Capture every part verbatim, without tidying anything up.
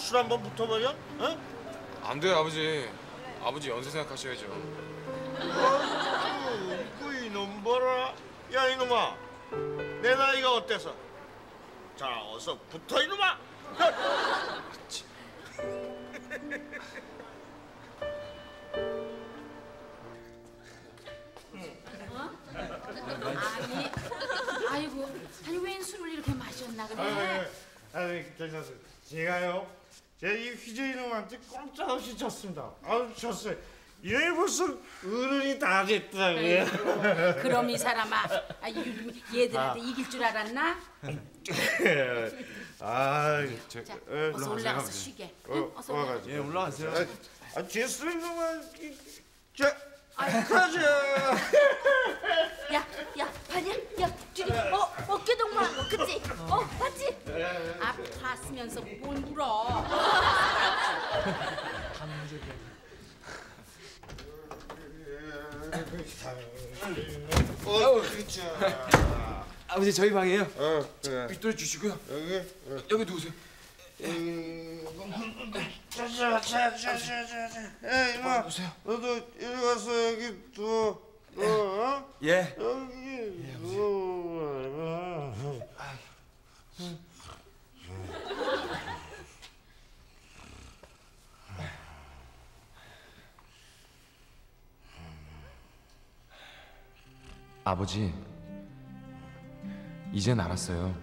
술 한번 붙어버려? 어? 안 돼요, 아버지. 아버지 연세 생각하셔야죠. 아이고, 이놈 봐라. 야, 이놈아. 내 나이가 어때서? 자, 어서 붙어, 이놈아. 아니, 아이고, 아니 웬 술을 이렇게 마셨나 그래? 아니, 괜찮습니다. 제가요, 제가 이 휘저 이놈한테 꼼짝없이 졌습니다. 아우, 졌어요. 이놈이 벌써 어른이 다 됐다고요. 그럼 이 사람아, 아, 이- 얘들한테 이길 줄 알았나? 아, 저, 자, 어, 어서 올라가서 쉬게. 어, 응? 어서 올라가. 올라가죠. 예, 올라가세요. 아, 아 됐어, 이놈아. 이- 자, 가자. 야, 야, 봤냐? 야, 저기, 어, 어깨 동무한 거, 그치? 어, 봤지? 아, 봤으면서 뭘 물어? 어, 그자. 아버지 저희 방이에요. 어, 그래. 빗돌 주시고요. 여기. 어. 여기 누우세요. 음, 자자, 자자, 자자, 자자. 야, 이놈아. 누우세요. 너도 이리 와서 여기 누워. 어, 어? 예. 여기 누워. 아버지, 이젠 알았어요.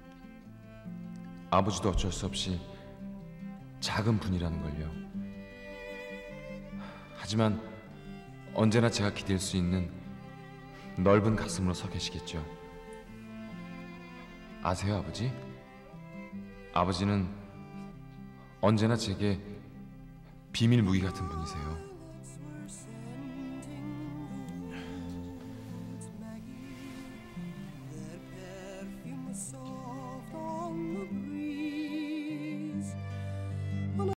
아버지도 어쩔 수 없이 작은 분이라는 걸요. 하지만 언제나 제가 기댈 수 있는 넓은 가슴으로 서 계시겠죠. 아세요, 아버지? 아버지는 언제나 제게 비밀 무기 같은 분이세요.